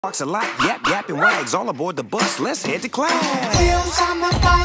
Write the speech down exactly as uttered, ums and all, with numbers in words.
Walks a lot, yap, yap, and wags all aboard the bus. Let's head to class. Wheels on the bus.